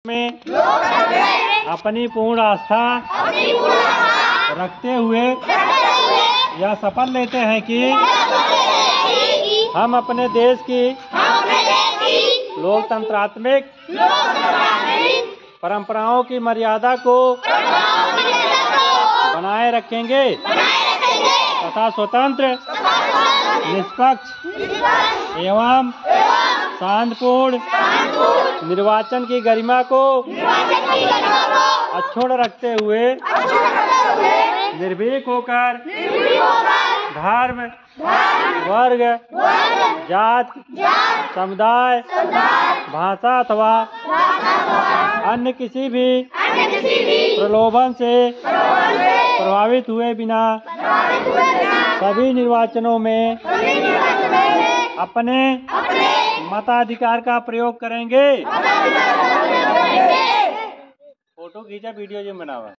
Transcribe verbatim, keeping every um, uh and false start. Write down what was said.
में अपनी पूर्ण आस्था रखते हुए यह शपथ लेते हैं कि हम अपने देश की लोकतंत्रात्मक परंपराओं की मर्यादा को बनाए रखेंगे तथा स्वतंत्र, निष्पक्ष एवं शांतिपूर्ण निर्वाचन की गरिमा को अक्षुण्ण रखते हुए निर्भीक होकर धर्म, वर्ग, जात, समुदाय, भाषा अथवा अन्य किसी भी प्रलोभन से प्रभावित हुए बिना सभी निर्वाचनों में अपने मताधिकार का प्रयोग करेंगे। फोटो खींचा, वीडियो जो बनावा।